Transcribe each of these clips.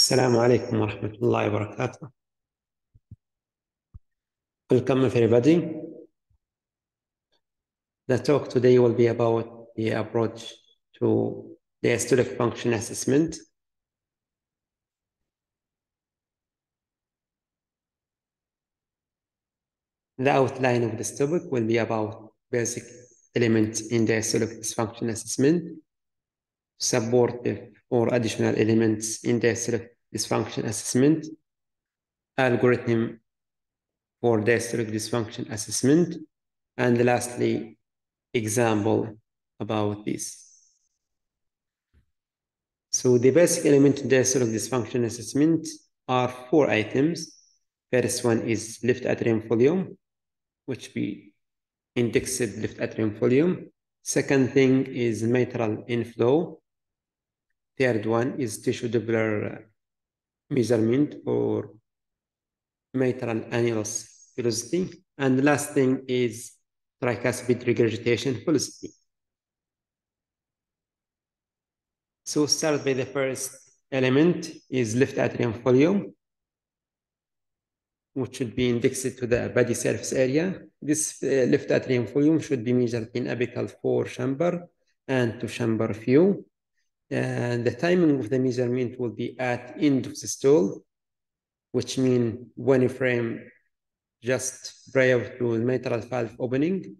السلام عليكم ورحمة الله وبركاته. Welcome everybody. The talk today will be about the approach to the diastolic function assessment. The outline of this topic will be about basic elements in the diastolic dysfunction assessment, supportive or additional elements in the diastolic dysfunction assessment, algorithm for diastolic dysfunction assessment, and lastly, example about this. So the basic element in diastolic dysfunction assessment are 4 items. First one is left atrium volume, which we indexed left atrium volume. Second thing is mitral inflow. Third one is tissue Doppler measurement for mitral annulus velocity. And the last thing is tricuspid regurgitation velocity. So start by the first element is left atrium volume, which should be indexed to the body surface area. This left atrium volume should be measured in apical 4 chamber and 2 chamber view. And the timing of the measurement will be at end of systole, which means 1 frame just prior to the mitral valve opening.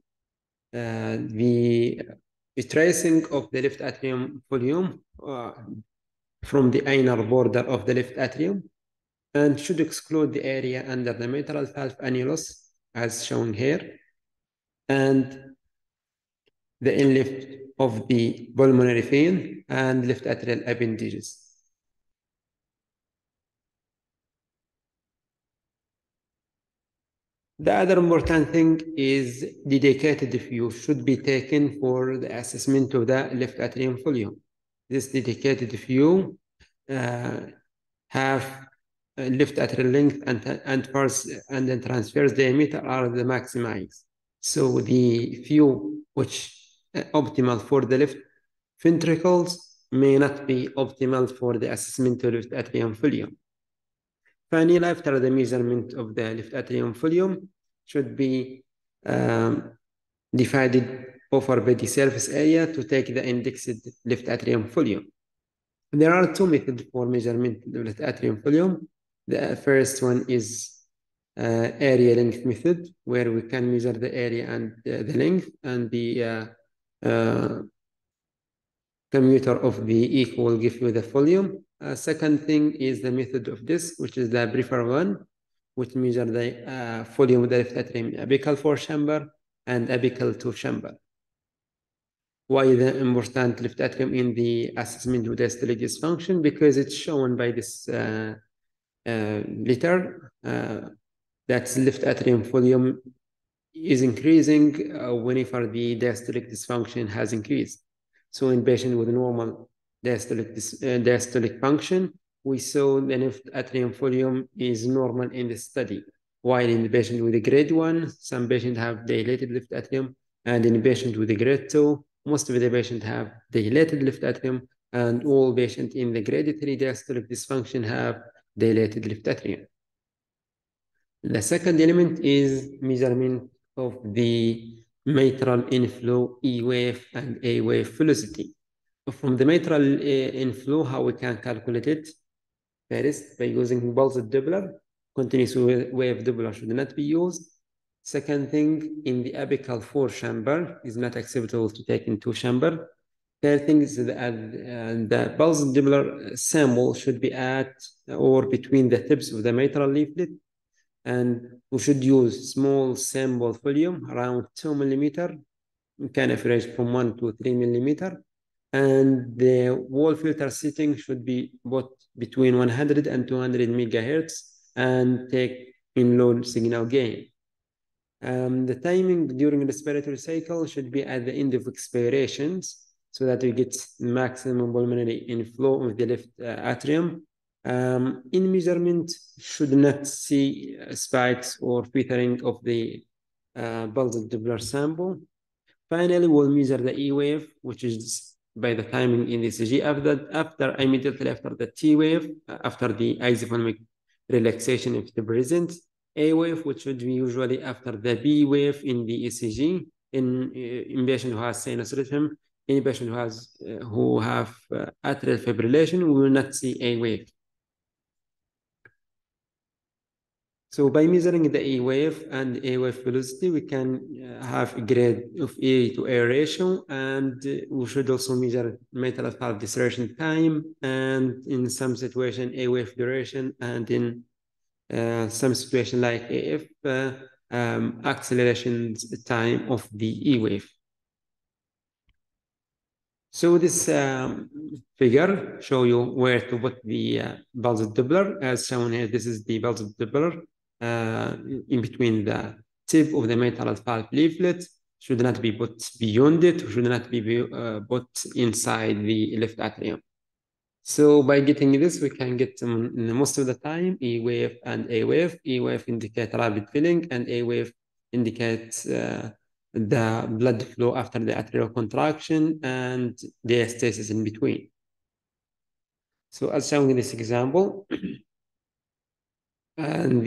The tracing of the left atrium volume from the inner border of the left atrium and should exclude the area under the mitral valve annulus as shown here, and the inlet of the pulmonary vein and left atrial appendages. The other important thing is dedicated view should be taken for the assessment of the left atrium volume. This dedicated view have left atrial length and then transverse diameter are the maximized. So the view which optimal for the left ventricles may not be optimal for the assessment of left atrium volume. Finally, after the measurement of the left atrium volume should be divided over body surface area to take the indexed left atrium volume. There are 2 methods for measurement of left atrium volume. The first one is area length method, where we can measure the area and the length, and the commuter of the equal will give you the volume. Second thing is the method of this, which is the preferred one, which measure the volume of the left atrium apical 4 chamber and apical 2 chamber. Why the important left atrium in the assessment of diastolic dysfunction? Because it's shown by this letter that left atrium volume is increasing whenever the diastolic dysfunction has increased. So in patient with normal diastolic function, we saw the left atrium volume is normal in the study. While in the patient with a grade 1, some patients have dilated left atrium, and in the patient with a grade 2, most of the patients have dilated left atrium, and all patients in the grade 3 diastolic dysfunction have dilated left atrium. The second element is measurement of the mitral inflow E wave and A wave velocity. From the mitral inflow, how we can calculate it? First, by using pulsed Doppler. Continuous wave Doppler should not be used. Second thing, in the apical 4 chamber is not acceptable to take in 2 chamber. Third thing is the pulsed Doppler sample should be at or between the tips of the mitral leaflet, and we should use small sample volume around 2 millimeter. We can average from 1 to 3 millimeter, and the wall filter setting should be both between 100 and 200 megahertz and take in low signal gain. The timing during the respiratory cycle should be at the end of expirations so that we get maximum pulmonary inflow of the left atrium. In measurement, should not see spikes or feathering of the pulsed Doppler sample. Finally, we'll measure the E wave, which is by the timing in the ECG after immediately after the T wave, after the isotonic relaxation if it present. A wave, which would be usually after the B wave in the ECG in patient who has sinus rhythm. Any patient who have atrial fibrillation, we will not see A wave. So by measuring the A wave and A wave velocity, we can have a grade of A to A ratio, and we should also measure mitral valve deceleration time, and in some situation, A wave duration, and in some situation like AF, acceleration time of the E wave. So this figure show you where to put the pulsed Doppler. As shown here, this is the pulsed Doppler in between the tip of the mitral valve leaflet. Should not be put beyond it, should not be put inside the left atrium. So by getting this, we can get most of the time E wave and A wave. E wave indicate rapid filling, and A wave indicates the blood flow after the atrial contraction and diastasis in between. So as shown in this example, and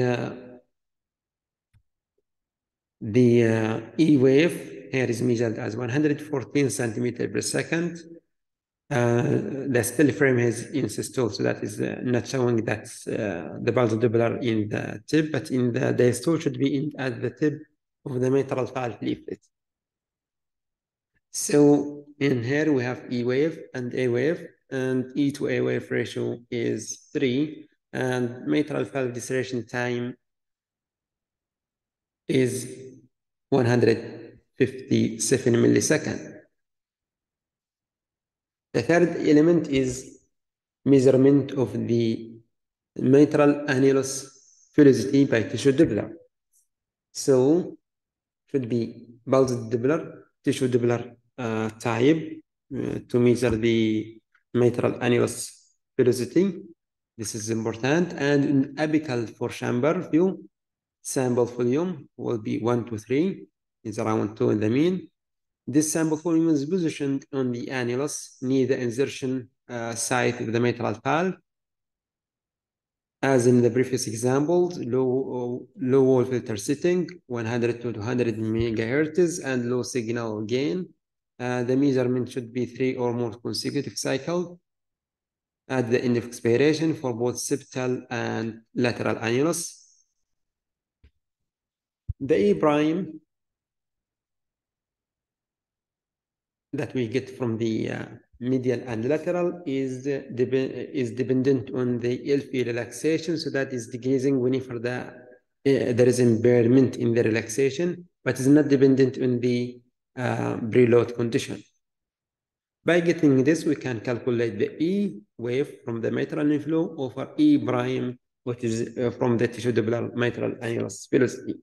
the E wave here is measured as 114 centimeter per second. The still frame has in systole, so that is not showing that the pulsed Doppler in the tip, but in the diastole should be at the tip of the mitral valve leaflet. So in here we have E wave and A wave, and E to A wave ratio is 3, and mitral valve deceleration time is 157 milliseconds. The third element is measurement of the mitral annulus velocity by tissue Doppler. So should be pulsed Doppler, tissue Doppler type to measure the mitral annulus velocity. This is important. And in apical for chamber view, sample volume will be 1 to 3, is around 2 in the mean. This sample volume is positioned on the annulus near the insertion site of the mitral valve. As in the previous examples, low wall filter setting, 100 to 200 megahertz, and low signal gain. The measurement should be 3 or more consecutive cycles at the end of expiration for both septal and lateral annulus. The E prime that we get from the medial and lateral is dependent on the LV relaxation, so that is decreasing whenever there is impairment in the relaxation, but is not dependent on the preload condition. By getting this, we can calculate the E wave from the mitral inflow over E prime, which is from the tissue Doppler mitral annulus velocity.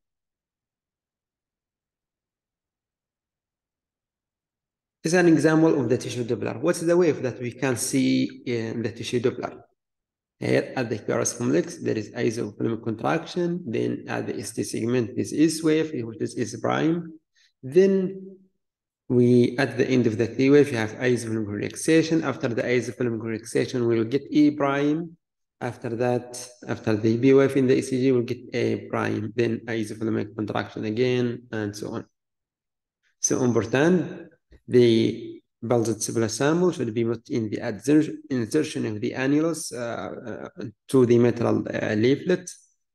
This is an example of the tissue Doppler. What's the wave that we can see in the tissue Doppler? Here at the QRS complex, there is isotonic contraction. Then at the ST segment, this is wave, which is S prime. Then at the end of the T wave, you have isotonic relaxation. After the isotonic relaxation, we will get E prime. After that, after the B wave in the ECG, we'll get A prime, then isotonic contraction again, and so on. So important, the pulsed Doppler sample should be put in the insertion of the annulus to the mitral leaflet.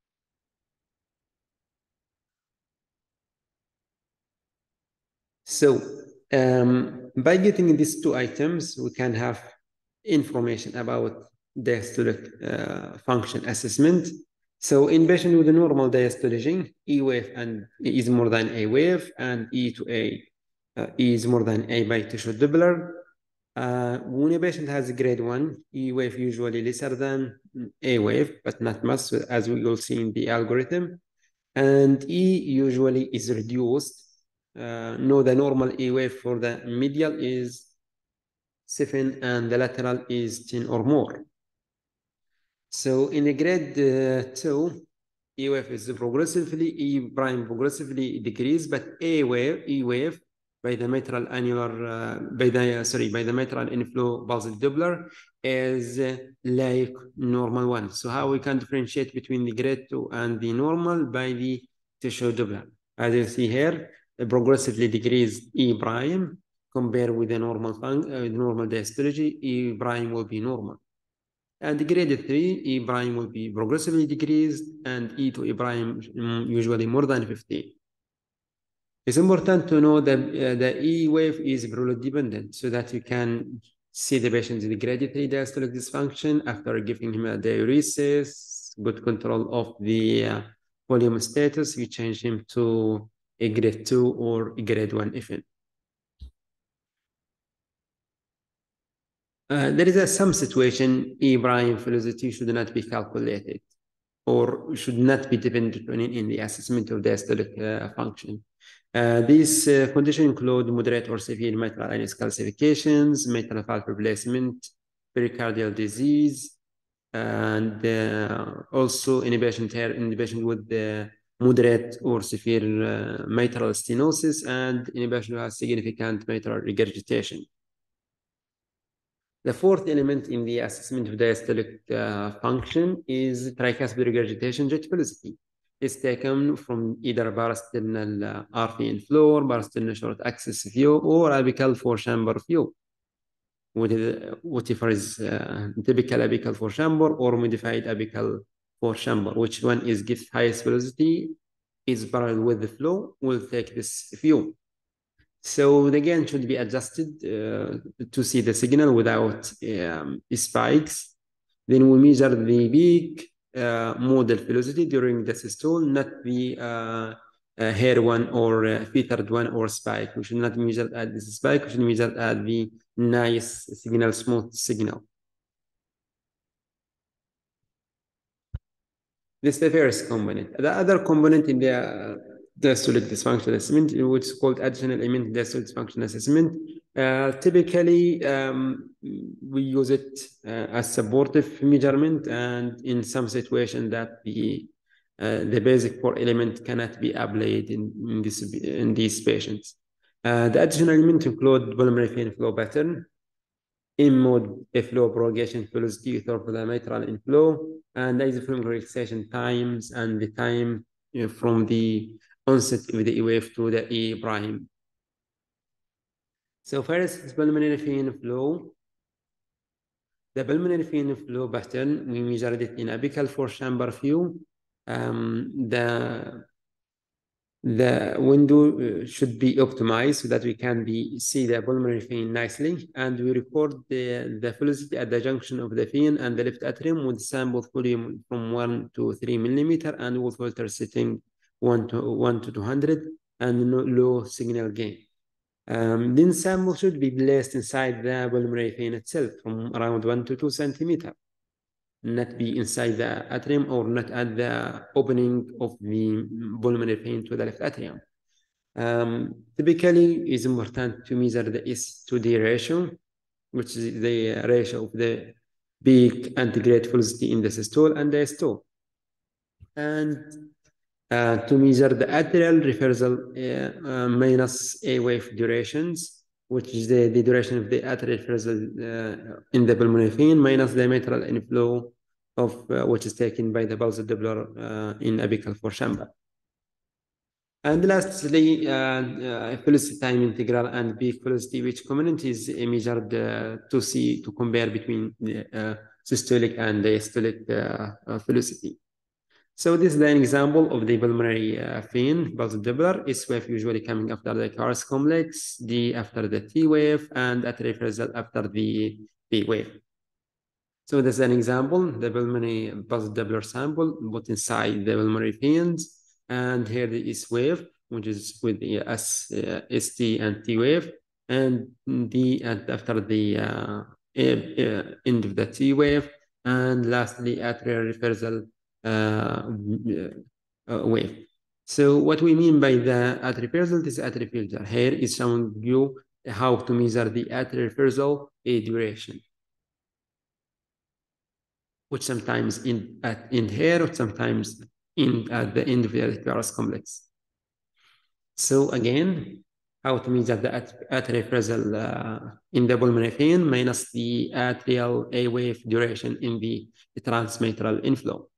So by getting these two items, we can have information about diastolic function assessment. So in patient with a normal diastology, E wave and is more than A wave, and E to A is more than A by tissue Doppler. When a patient has a grade 1, E wave usually lesser than A wave, but not much, as we will see in the algorithm. And E usually is reduced. No, the normal E wave for the medial is 7 and the lateral is 10 or more. So in a grade 2, E wave is progressively, E prime progressively decrease, but E wave by the mitral annular by the mitral inflow pulsed Doppler is like normal one. So how we can differentiate between the grade 2 and the normal by the tissue Doppler? As you see here, a progressively decreased E prime compared with the normal diastology, E prime will be normal. And grade 3, E prime will be progressively decreased, and E to E prime usually more than 50. It's important to know that the E wave is preload dependent so that you can see the patient with grade 3 diastolic dysfunction after giving him a diuresis, good control of the volume status, you change him to a grade 2 or a grade 1 FN. There is some situation E prime velocity should not be calculated or should not be dependent on in the assessment of diastolic function. These conditions include moderate or severe mitral anus calcifications, mitral valve replacement, pericardial disease, and also in a patient with moderate or severe mitral stenosis, and in a patient who has significant mitral regurgitation. The fourth element in the assessment of diastolic function is tricuspid regurgitation jet velocity. It's taken from either parasternal RV inflow, or parasternal short axis view, or apical four-chamber view, whatever is typical apical four-chamber or modified apical four-chamber. Which one is gives highest velocity is parallel with the flow, will take this view. So the gain should be adjusted to see the signal without spikes. Then we measure the peak modal velocity during the systole, not the hair one or feathered one or spike. We should not measure at this spike, we should measure at the nice signal, smooth signal. This is the first component. The other component in the diastolic dysfunction assessment, which is called additional element diastolic dysfunction assessment. Typically, we use it as supportive measurement, and in some situations that the basic core element cannot be applied in these patients. The additional element include pulmonary vein flow pattern, in-mode flow propagation velocity for the mitral inflow, and isoflux relaxation times, and the time from the onset of the E wave to the E prime. So first is pulmonary vein flow. The pulmonary vein flow pattern, we measured it in apical four-chamber view. The window should be optimized so that we can see the pulmonary vein nicely, and we record the velocity at the junction of the vein and the left atrium with sample volume from 1 to 3 millimeter and with filter setting 1 to 200 and no low signal gain. Then sample should be placed inside the pulmonary vein itself from around 1 to 2 centimeter, not be inside the atrium or not at the opening of the pulmonary vein to the left atrium. Typically, it's important to measure the S/D ratio, which is the ratio of the peak antegrade velocity in the systole and the diastole. And to measure the atrial reversal minus A wave durations, which is the duration of the atrial reversal in the pulmonary vein minus the mitral inflow of which is taken by the pulsed Doppler in apical four-chamber. And lastly, velocity time integral and peak velocity, which component is measured to compare between systolic and diastolic velocity. So this is an example of the pulmonary vein pulsed Doppler. S wave usually coming after the Kars complex, D after the T wave, and atrial reversal after the P wave. So this is an example, the pulmonary pulsed Doppler sample put inside the pulmonary veins, and here the S wave, which is with the ST and T wave, and D after the end of the T wave, and lastly atrial reversal wave. So what we mean by the atrial reversal is atrial filter. Here is showing you how to measure the atrial reversal duration, which sometimes in here, or sometimes at the end of the Kars complex. So again, how to measure the atrial fresnel in the pulmonary vein minus the atrial A wave duration in the transmitral inflow.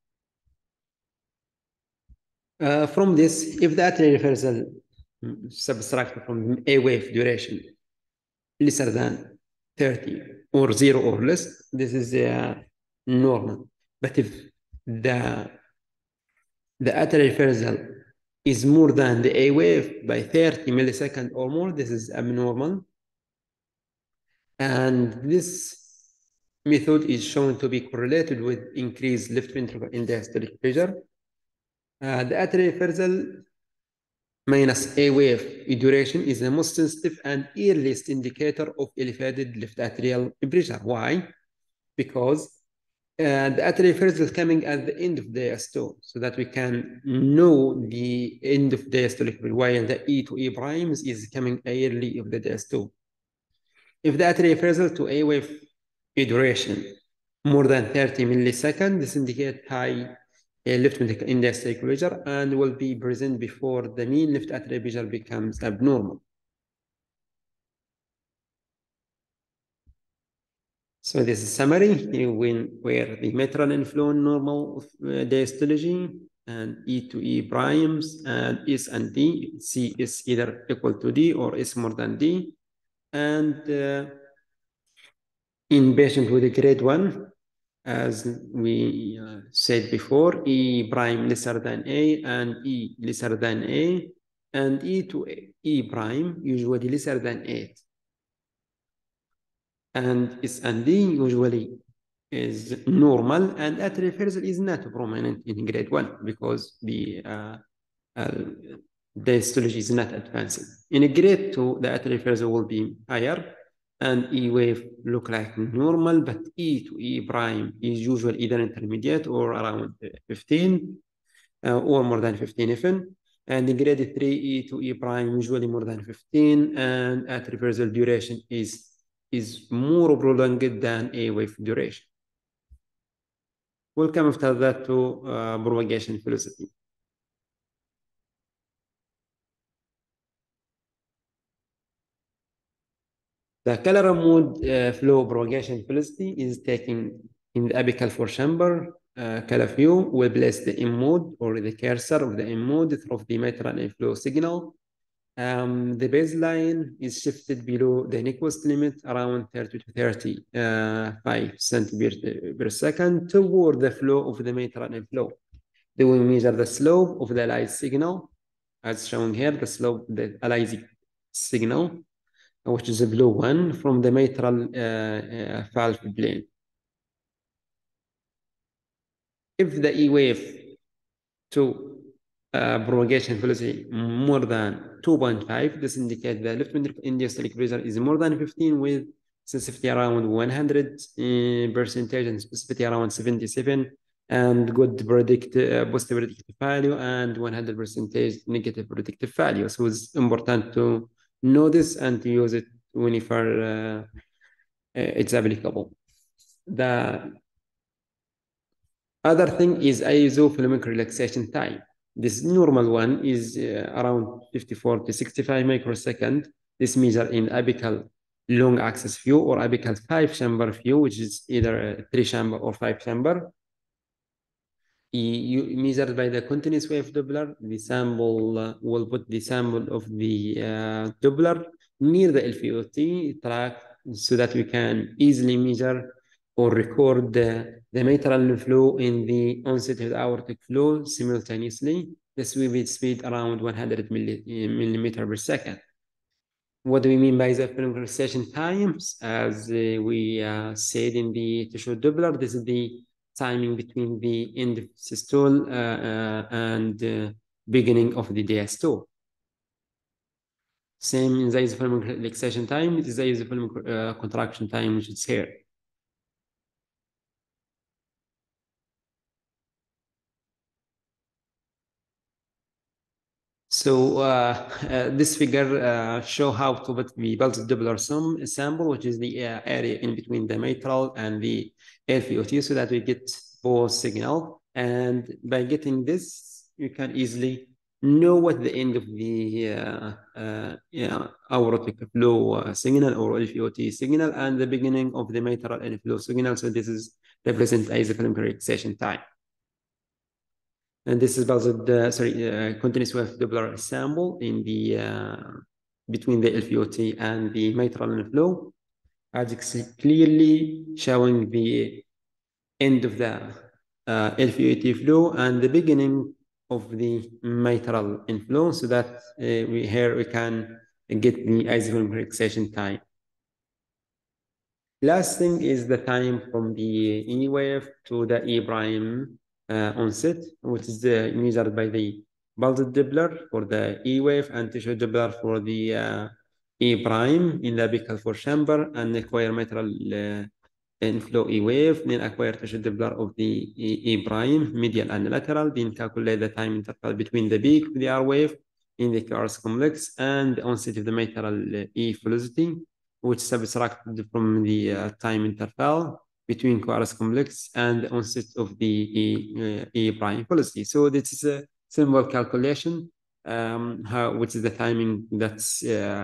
From this, if the atrial reversal subtracted from A wave duration lesser than 30 or 0 or less, this is normal. But if the atrial reversal is more than the A wave by 30 milliseconds or more, this is abnormal. And this method is shown to be correlated with increased left ventricle in diastolic pressure. The atrial reversal minus A wave duration is the most sensitive and earliest indicator of elevated left atrial pressure. Why? Because the atrial reversal is coming at the end of diastole, so that we can know the end of diastolic, while the E to E primes is coming early of the diastole. If the atrial reversal to A wave duration more than 30 milliseconds, this indicates high left ventricle in diastolic pressure and will be present before the mean left atrial pressure becomes abnormal. So this is summary where the mitral inflow normal diastology and E to E primes and S and D. C is either equal to D or S more than D. And in patient with a grade 1, as we said before, E prime lesser than A and E lesser than A, and E to E prime usually lesser than 8. And S and D usually is normal, and atrial reversal is not prominent in grade 1 because the diastology is not advanced. In a grade 2, the atrial reversal will be higher, and E wave look like normal, but E to E prime is usually either intermediate or around 15 or more than 15 even. And in grade 3, E to E prime usually more than 15, and atrial reversal duration is more prolonged than A wave duration. We'll come after that to propagation velocity. The Kähler mode flow propagation velocity is taken in the apical four chamber. Kähler view will place the M mode or the cursor of the M mode through the mitral inflow signal. The baseline is shifted below the Nyquist limit around 30 to 35 centimeters per second toward the flow of the mitral inflow. Then we measure the slope of the light signal, as shown here, the slope of the light signal, which is a blue one, from the mitral valve plane. If the E wave to propagation velocity more than 2.5, this indicates the left ventricle in diastolic pressure is more than 15 with sensitivity around 100 percentage and specificity around 77, and good positive predictive value and 100% negative predictive value. So it's important to know this and to use it whenever it's applicable. The other thing is isofilmic relaxation time. This normal one is around 54 to 65 microseconds. This measure in apical long axis view or apical 5-chamber view, which is either a 3-chamber or 5-chamber. Measured by the continuous wave Doppler, the sample will put the sample of the Doppler near the LVOT track so that we can easily measure or record the mitral flow in the onset of the aortic flow simultaneously. The sweep speed around 100 millimeter per second. What do we mean by the relaxation times? As we said in the tissue Doppler, this is the timing between the end of systole and beginning of the diastole. Same in the isofilmic relaxation time, it is the isofilmic contraction time, which is here. So this figure show how to put the pulse Doppler sample, which is the area in between the mitral and the LVOT, so that we get both signal. And by getting this, you can easily know what the end of the aortic flow signal or LVOT signal and the beginning of the mitral inflow signal. So this is represent isofilm relaxation time. And this is continuous wave Doppler sample in the between the LVOT and the mitral inflow, as clearly showing the end of the LVOT flow and the beginning of the mitral inflow, so that we can get the isofilm relaxation time. Last thing is the time from the E wave to the E prime onset, which is measured by the pulsed Doppler for the E wave and tissue Doppler for the E prime in the apical fourth chamber, and acquire mitral inflow E wave, then acquire tissue Doppler of the E prime, medial and lateral, then calculate the time interval between the peak of the R wave in the QRS complex and the onset of the mitral E velocity, which subtracted from the time interval between QRS complex and the onset of the E prime velocity. So this is a simple calculation, which is the timing that's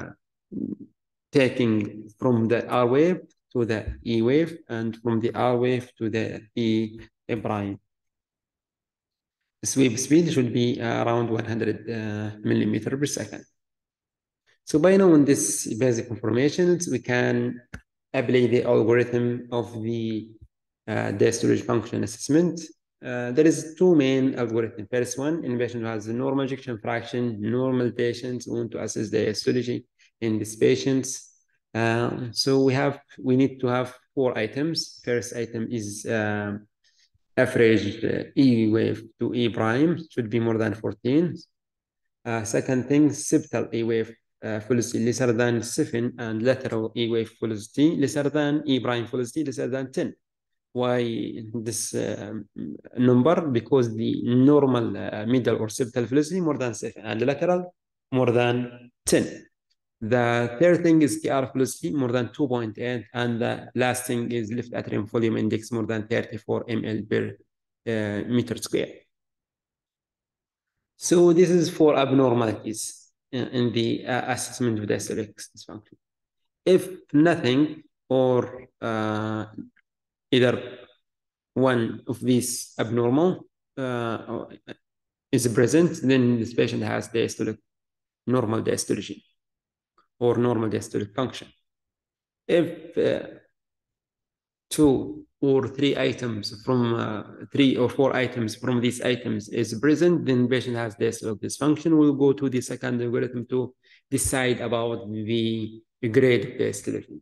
taking from the R wave to the E wave and from the R wave to the E prime. The sweep speed should be around 100 millimeter per second. So by knowing this basic information, we can apply the algorithm of the diastolic function assessment. There is two main algorithms. First one, in patient who has a normal ejection fraction, normal patients, we want to assess the diastology in these patients. So we need to have 4 items. First item is average E wave to E prime should be more than 14. Second thing, septal E wave velocity lesser than 7 and lateral E wave velocity lesser than E prime velocity lesser than 10. Why this number? Because the normal middle or septal velocity more than 7 and lateral more than 10. The third thing is TR velocity more than 2.8, and the last thing is left atrium volume index more than 34 ml per meter square. So this is for abnormalities in the assessment of diastolic dysfunction. If nothing or either one of these abnormal is present, then this patient has normal diastology or normal diastolic function. If 2 or 3 items from 3 or 4 items from these items is present, then patient has diastolic dysfunction. We'll go to the second algorithm to decide about the grade of diastolic.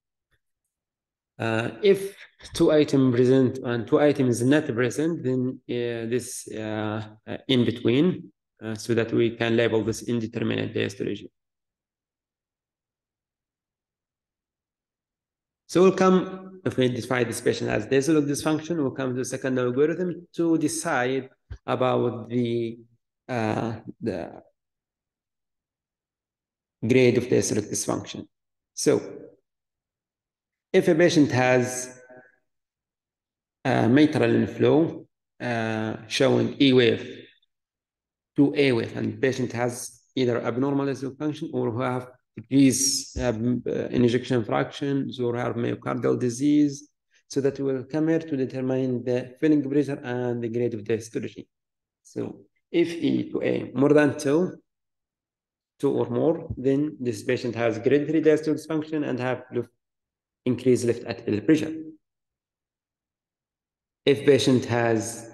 If 2 items present and 2 items not present, then this in between, so that we can label this indeterminate diastology. So we'll come, if we identify this patient as diastolic dysfunction, we'll come to the second algorithm to decide about the grade of diastolic dysfunction. So if a patient has mitral inflow showing E wave to A wave, and the patient has either abnormal diastolic function or who have decreased ejection fractions or have myocardial disease, so that we will come here to determine the filling pressure and the grade of diastology. So if E to A more than 2 or more, then this patient has grade 3 diastolic dysfunction and have increased left atrial pressure. If patient has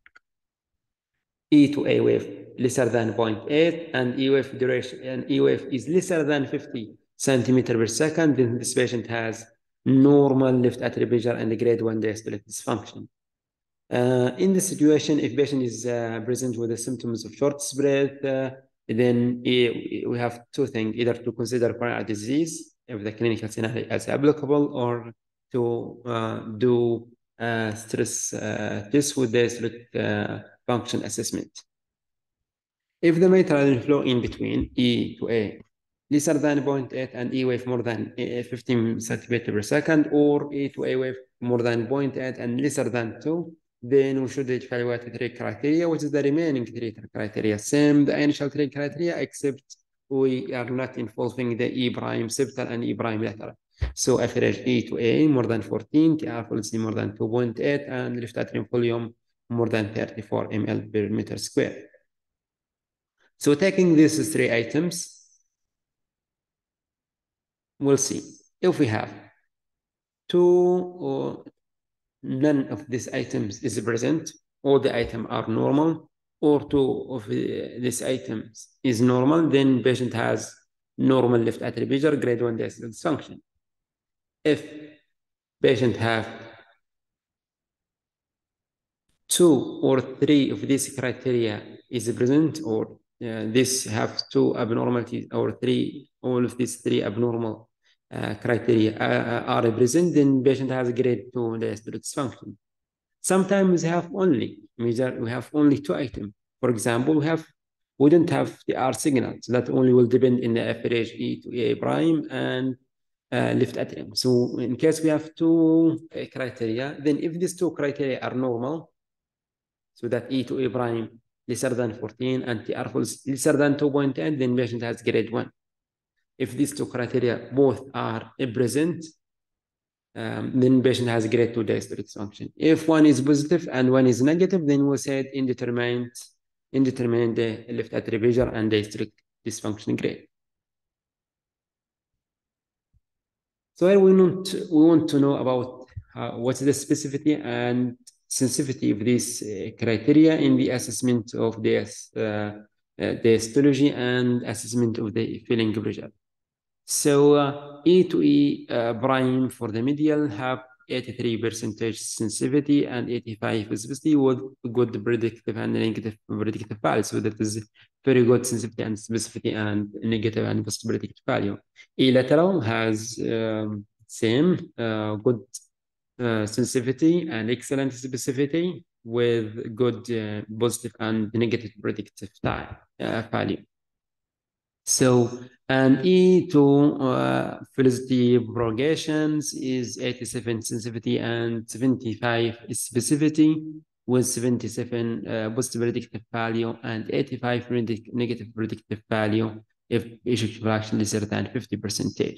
E to A wave lesser than 0.8 and E wave duration and E wave is lesser than 50 centimeter per second, then this patient has normal left atrial pressure and grade 1 diastolic dysfunction. In this situation, if patient is present with the symptoms of short breath, then we have 2 things: either to consider coronary disease if the clinical scenario is applicable, or to do stress test with diastolic function assessment. If the mitral inflow in between E to A lesser than 0.8 and E wave more than 15 centimeter per second, or E to A wave more than 0.8 and lesser than 2, then we should evaluate the three criteria, which is the remaining three criteria. Same the initial three criteria, except we are not involving the E prime septal and E prime lateral. So average E to A more than 14, TR velocity more than 2.8, and left atrium volume more than 34 ml per meter square. So taking these three items, we'll see if we have two or none of these items is present, all the items are normal, or two of these items is normal, then patient has normal left atrial pressure, grade 1 diastolic dysfunction. If patient have two or three of these criteria is present, or this have two abnormalities, or three, all of these three abnormal criteria are present, then patient has grade 2 diastolic dysfunction. Sometimes we have only two items. For example, we don't have the R signal, so that only will depend in the average E to A prime and left atrium. So in case we have two criteria, then if these two criteria are normal, so that E to A prime lesser than 14 and TR lesser than 2.8, then patient has grade 1. If these two criteria both are present, then patient has grade 2 diastolic dysfunction. If one is positive and one is negative, then we said indeterminate the left atrial pressure and diastolic dysfunction grade. So here we want to know about what's the specificity and sensitivity of these criteria in the assessment of diastology and assessment of the filling pressure. So E to E prime for the medial have 83% sensitivity and 85 specificity with good predictive and negative predictive value. So that is very good sensitivity and specificity and negative and positive predictive value. E lateral has same good sensitivity and excellent specificity with good positive and negative predictive value. So, and E to velocity propagations is 87 sensitivity and 75 specificity with 77 positive predictive value and 85 negative predictive value if ejection fraction lesser than 50%.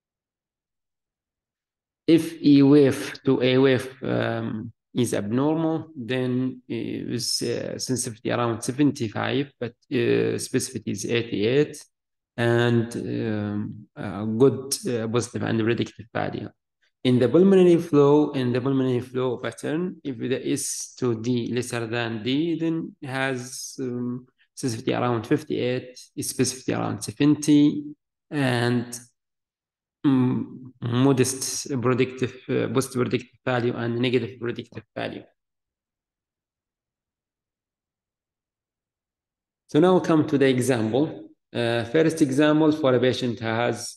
If E wave to A wave is abnormal, then is sensitivity around 75, but specificity is 88, and good positive and predictive value. In the pulmonary flow pattern, if the S to D lesser than D, then it has sensitivity around 58, specificity around 70, and modest predictive, positive predictive value and negative predictive value. So now we'll come to the example. First example for a patient who has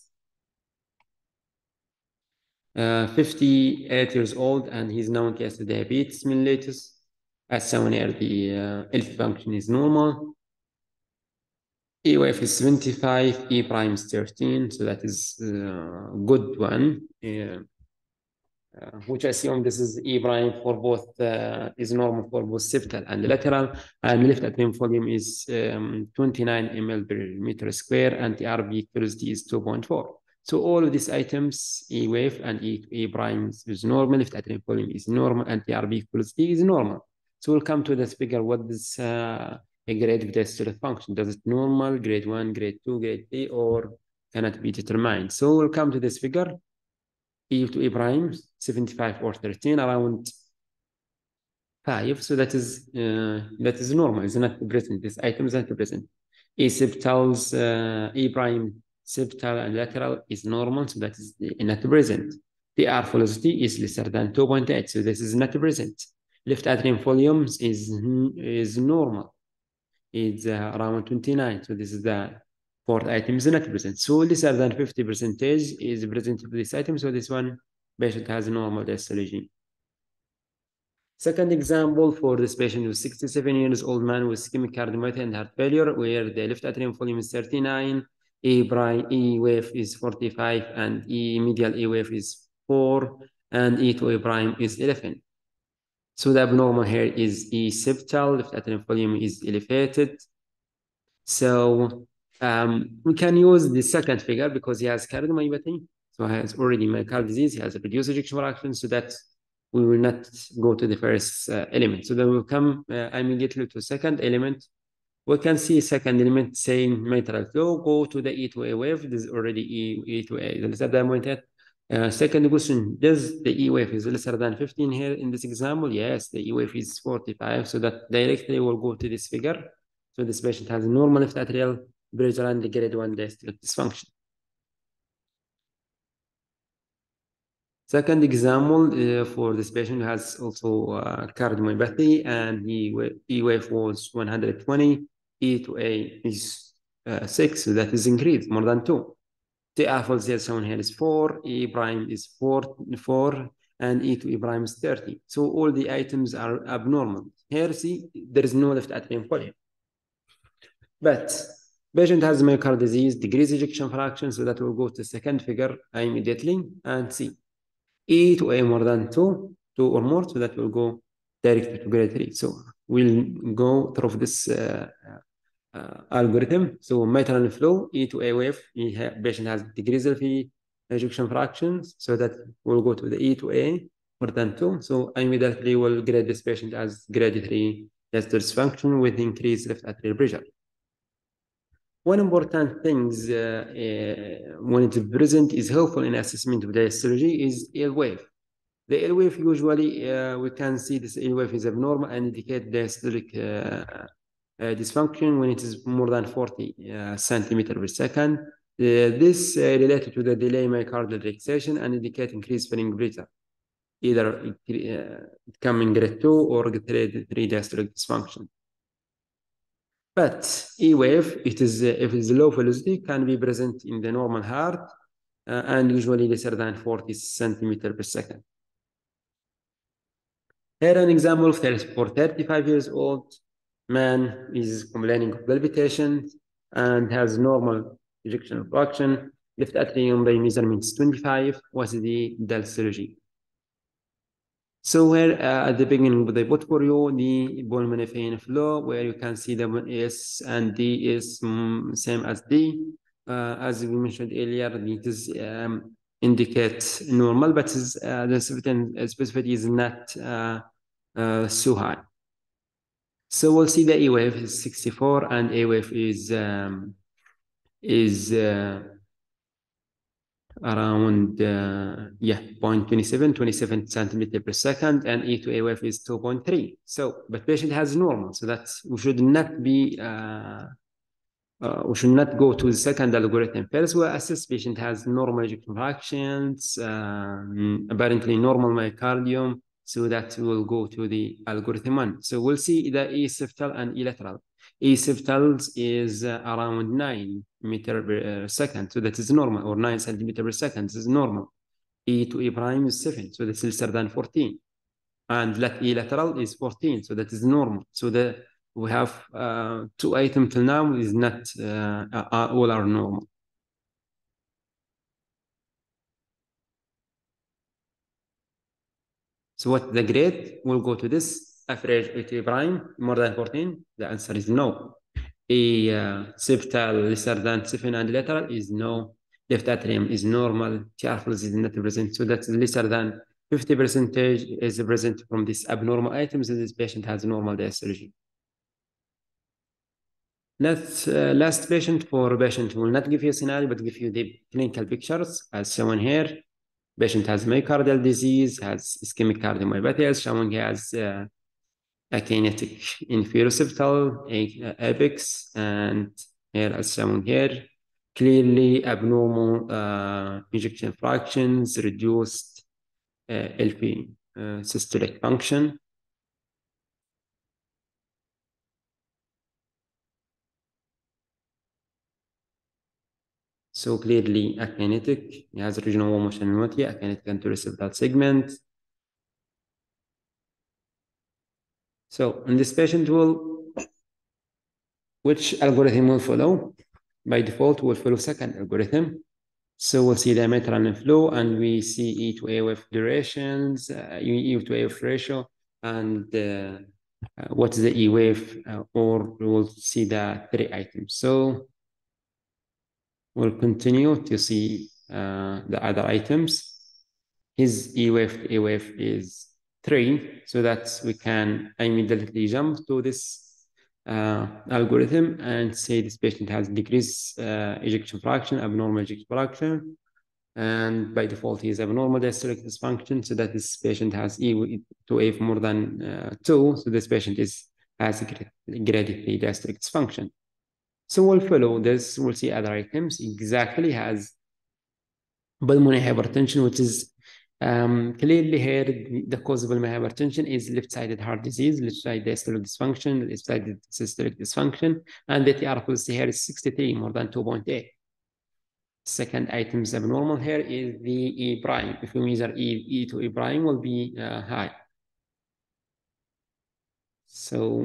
58 years old and he's known to have diabetes mellitus. As shown here, the LV function is normal. EOF is 75, E prime is 13, so that is a good one. Which I assume this is E prime for both, is normal for both septal and lateral, and left atrium volume is 29 ml per meter square, and the RV velocity is 2.4. So all of these items, E wave and E prime is normal, left atrium volume is normal, and the RV velocity is normal. So we'll come to this figure. What is a grade of diastolic function? Does it normal, grade 1, grade 2, grade 3, or cannot be determined? So we'll come to this figure. E to E prime, 75 or 13, around 5. So that is normal. It's not present. This item is not present. E septals, E prime septal and lateral is normal. So that is not present. The R velocity is lesser than 2.8. So this is not present. Left atrium volumes is normal. It's around 29. So this is the fourth item is not present. So lesser than 50% is present for this item. So this one patient has a normal diastology. Second example for this patient who's 67 years old man with ischemic cardiomyopathy and heart failure, where the left atrium volume is 39, E wave is 45, and medial E wave is 4, and E to A prime is 11. So the abnormal here is E septal, left atrium volume is elevated. So we can use the second figure because he has cardiomyopathy. So he has already myocardial disease, he has a reduced ejection fraction, so that we will not go to the first element. So then we'll come immediately to second element. We can see second element saying mitral flow, go to the E2A wave. This is already E2A. Second question, does the E wave is lesser than 15 here in this example? Yes, the E wave is 45, so that directly will go to this figure. So this patient has normal left atrial pressure and grade 1 diastolic dysfunction. Second example for this patient has also cardiomyopathy and E wave was 120, E2A is 6, so that is increased more than 2. The alpha Z shown here is 4, E prime is 4, and E to E prime is 30. So all the items are abnormal. Here, see, there is no left atrium volume. But patient has myocardial disease, decreased ejection fraction, so that will go to the second figure immediately and see. E to A more than 2 or more, so that will go directly to grade 3. So we'll go through this algorithm. So mitral flow, E to A wave, patient has decreased ejection fractions, so that will go to the E to A more than 2. So immediately will grade this patient as grade 3 diastolic dysfunction with increased left atrial pressure. One important thing when it is present is helpful in assessment of diastology is L wave. The L wave usually we can see this L wave is abnormal and indicate diastolic dysfunction when it is more than 40 centimeter per second. This related to the delay myocardial relaxation and indicate increased filling pressure, either it come in grade 2 or grade 3 diastolic dysfunction. But E wave, if it is low velocity, can be present in the normal heart and usually lesser than 40 centimeter per second. Here an example for 35 years old man is complaining of palpitation and has normal ejection fraction. Left atrium by measurement is 25. What's the diastology? So here at the beginning, they put for you the pulmonary vein flow, where you can see the S and D is same as D. As we mentioned earlier, it is indicate normal, but the specificity is not so high. So we'll see the E wave is 64 and A wave is around 27 centimeter per second, and E to A wave is 2.3. So, but patient has normal, so that we should not be we should not go to the second algorithm. First, we assess patient has normal ejection fractions, apparently normal myocardium, so that will go to the algorithm 1. So we'll see the E septal and E lateral. E septal is around 9 meter per second, so that is normal, or 9 centimeter per second, this is normal. E to E prime is 7, so this is lesser than 14. And E lateral is 14, so that is normal. So we have 2 items till now is not all are normal. So what the grade will go to this average E prime more than 14? The answer is no. A septal lesser than 7 and lateral is no. Left atrium is normal. TRFLs is not present. So that's lesser than 50% is present from these abnormal items, and this patient has normal diastology. Last patient for patient will not give you a scenario, but give you the clinical pictures as shown here. Patient has myocardial disease, has ischemic cardiomyopathy, as shown he has akinetic inferoseptal apex, and here as shown here, clearly abnormal ejection fractions, reduced LV systolic function. So clearly akinetic, he has regional wall motion pneumonia, akinetic anteroseptal segment. So in this patient which algorithm will follow? By default, we'll follow second algorithm. So we'll see the mitral flow and we see E to A wave durations, E to A wave ratio. and what is the E wave, or we'll see the 3 items. So we'll continue to see the other items. His E wave is 3, so that we can immediately jump to this algorithm and say this patient has decreased ejection fraction, abnormal ejection fraction, and by default he is abnormal diastolic dysfunction, so that this patient has E to wave more than 2, so this patient has grade 3 diastolic dysfunction. So we'll follow this, we'll see other items, exactly has pulmonary hypertension, which is clearly here the cause of pulmonary hypertension is left-sided heart disease, left-sided diastolic dysfunction, left-sided systolic dysfunction, and the TR positive here is 63, more than 2.8. Second item is abnormal here is the E prime. If we measure E to E prime will be high. So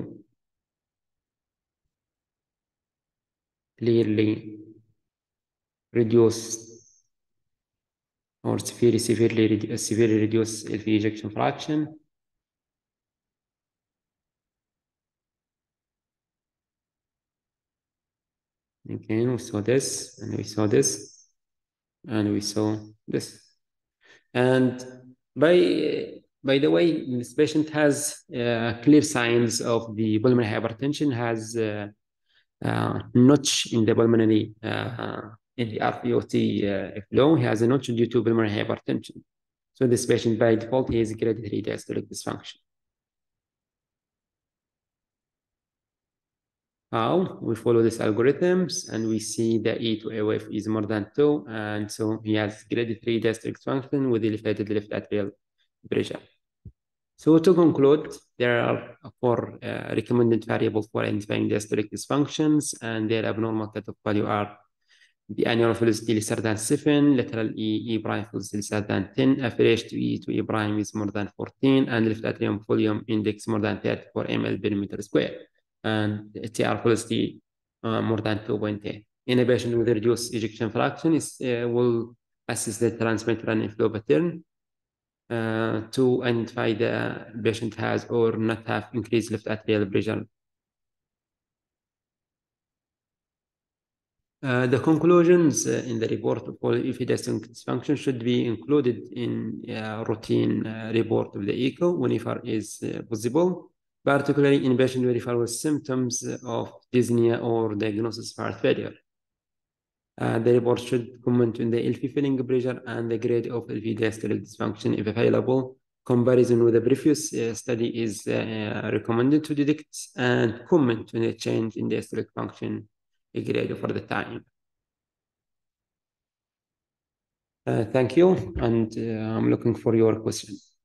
clearly reduce or severely reduce LV ejection fraction. Again, we saw this, and we saw this, and we saw this. And by the way, this patient has clear signs of the pulmonary hypertension, has notch in the pulmonary in the RPOT flow. He has a notch due to pulmonary hypertension. So this patient by default is grade 3 diastolic dysfunction. How? We follow these algorithms and we see the E to A wave is more than 2, and so he has grade 3 diastolic dysfunction with elevated left atrial pressure. So to conclude, there are 4 recommended variables for identifying diastolic dysfunctions, and their abnormal cutoff value are the annual velocity lesser than 7, lateral E prime velocity lesser than 10, average to E prime is more than 14, and left atrium volume index more than 34 ml per meter square, and TR velocity more than 2.8. In a patient with reduced ejection fraction, will assess the transmitral inflow pattern to identify the patient has or not have increased left atrial pressure. The conclusions in the report for if diastolic dysfunction should be included in a routine report of the echo whenever is possible, particularly in patients with symptoms of dyspnea or diagnosis of heart failure. The report should comment on the LV filling pressure and the grade of LV diastolic dysfunction if available. Comparison with the previous study is recommended to detect, and comment on the change in diastolic function grade over the time. Thank you, and I'm looking for your question.